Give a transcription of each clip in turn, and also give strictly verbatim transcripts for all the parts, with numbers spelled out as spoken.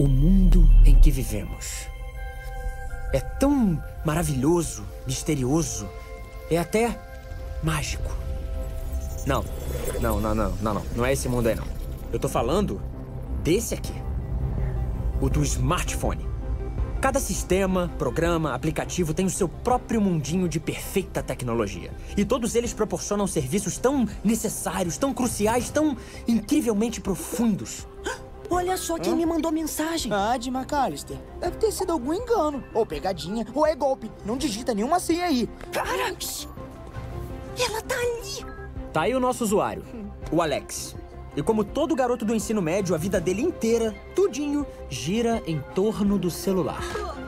O mundo em que vivemos é tão maravilhoso, misterioso, é até mágico. Não, não, não, não, não, não. Não é esse mundo aí, não. Eu tô falando desse aqui. O do smartphone. Cada sistema, programa, aplicativo tem o seu próprio mundinho de perfeita tecnologia. E todos eles proporcionam serviços tão necessários, tão cruciais, tão incrivelmente profundos. Olha só quem Hã? me mandou mensagem. Ah, de McAllister. Deve ter sido algum engano. Ou pegadinha, ou é golpe. Não digita nenhuma senha aí. Cara! Ela tá ali. Tá aí o nosso usuário, o Alex. E como todo garoto do ensino médio, a vida dele inteira, tudinho, gira em torno do celular.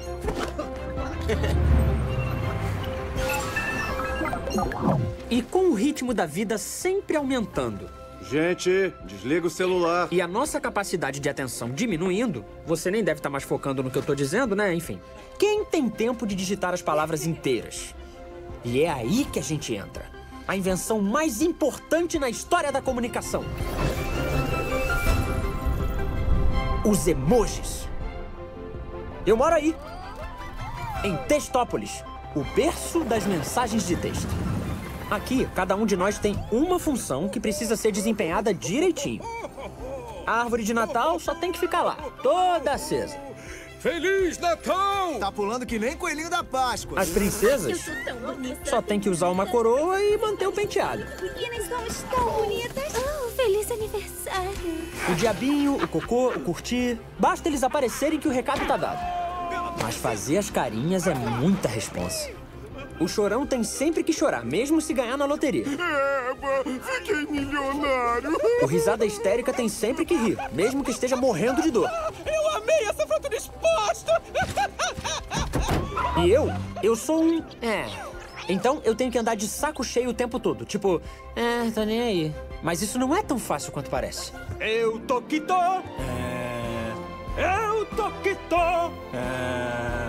E com o ritmo da vida sempre aumentando. Gente, desliga o celular. E a nossa capacidade de atenção diminuindo, você nem deve estar mais focando no que eu tô dizendo, né? Enfim. Quem tem tempo de digitar as palavras inteiras? E é aí que a gente entra. A invenção mais importante na história da comunicação. Os emojis. Eu moro aí, em Textópolis, o berço das mensagens de texto. Aqui, cada um de nós tem uma função que precisa ser desempenhada direitinho. A árvore de Natal só tem que ficar lá, toda acesa. Feliz Natal! Tá pulando que nem coelhinho da Páscoa. As princesas só tem que usar uma coroa e manter o penteado. Meninas, somos tão bonitas. Oh, feliz aniversário. O diabinho, o cocô, o curtir, basta eles aparecerem que o recado tá dado. Mas fazer as carinhas é muita responsa. O chorão tem sempre que chorar, mesmo se ganhar na loteria. Eba, fiquei milionário. O risada histérica tem sempre que rir, mesmo que esteja morrendo de dor. Eu amei essa fratura exposta. E eu, eu sou um... É... Então eu tenho que andar de saco cheio o tempo todo. Tipo, é, tô nem aí. Mas isso não é tão fácil quanto parece. Eu tô que tô. É... Eu tô que tô. É...